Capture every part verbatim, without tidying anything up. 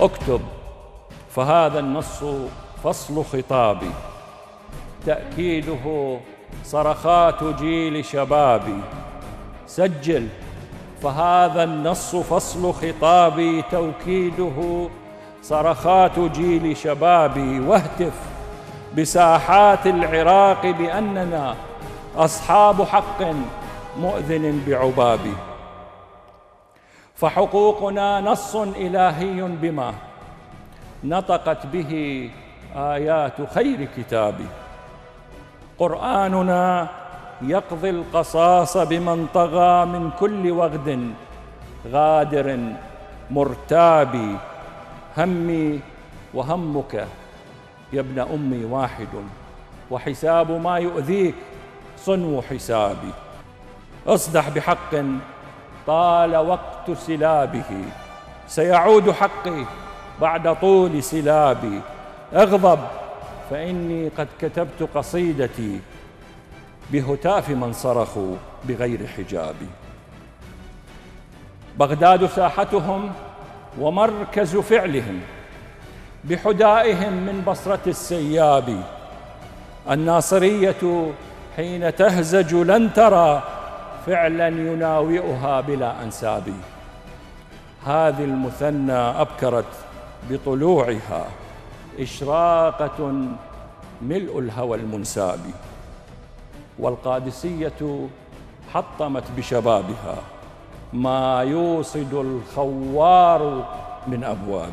اكتب فهذا النص فصل خطابي، تأكيده صرخات جيل شبابي. سجل فهذا النص فصل خطابي، توكيده صرخات جيل شبابي. واهتف بساحات العراق بأننا أصحاب حق مؤذن بعبابي، فحقوقنا نص إلهي بما نطقت به آيات خير كتابي. قرآننا يقضي القصاص بمن طغى من كل وغد غادر مرتاب. همي وهمك يا ابن أمي واحد، وحساب ما يؤذيك صنو حسابي. اصدح بحق طال وقت سلابه، سيعود حقي بعد طول سلابي. اغضب فإني قد كتبت قصيدتي بهتاف من صرخوا بغير حجابي. بغداد ساحتهم ومركز فعلهم، بحدائهم من بصرة السياب. الناصرية حين تهزج لن ترى فعلا يناوئها بلا أنساب. هذه المثنى أبكرت بطلوعها، إشراقة ملء الهوى المنساب. والقادسية حطمت بشبابها ما يوصد الخوار من أبواب.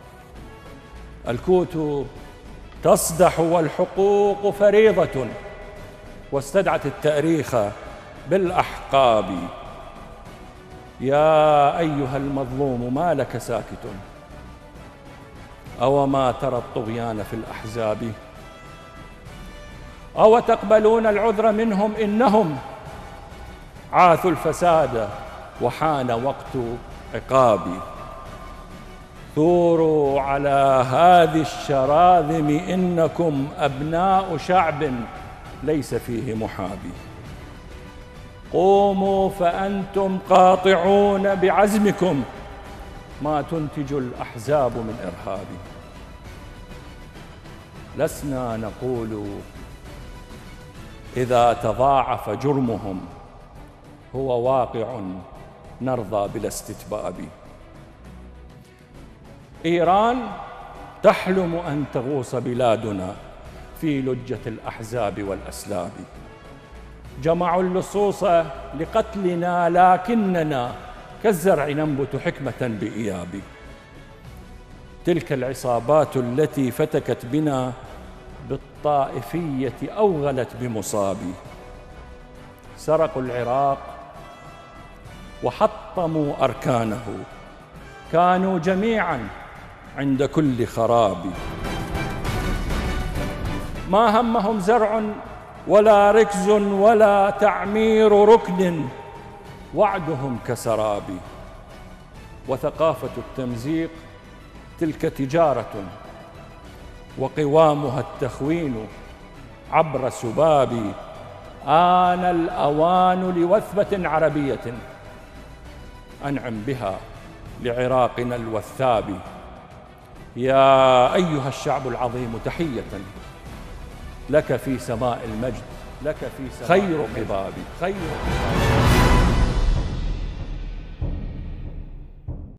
الكوت تصدح والحقوق فريضة، واستدعت التأريخ بالأحقاب. يا أيها المظلوم ما لك ساكت، أو ما ترى الطغيان في الأحزاب؟ أو تقبلون العذر منهم إنهم عاثوا الفساد وحان وقت عقابي. ثوروا على هذه الشراذم إنكم أبناء شعب ليس فيه محابي. قوموا فأنتم قاطعون بعزمكم ما تنتج الأحزاب من إرهاب. لسنا نقول إذا تضاعف جرمهم هو واقع نرضى بلا استتباب. إيران تحلم أن تغوص بلادنا في لجة الأحزاب والأسلاب. جمعوا اللصوص لقتلنا لكننا كالزرع ننبت حكمة بإياب. تلك العصابات التي فتكت بنا بالطائفية أوغلت بمصاب. سرقوا العراق وحطموا أركانه، كانوا جميعا عند كل خراب. ما همهم زرع ولا ركز ولا تعمير ركن، وعدهم كسراب. وثقافة التمزيق تلك تجارة، وقوامها التخوين عبر سباب. آن الأوان لوثبة عربية أنعم بها لعراقنا الوثاب. يا أيها الشعب العظيم تحية لك في سماء المجد، لك في سماء خير قباب خير قباب.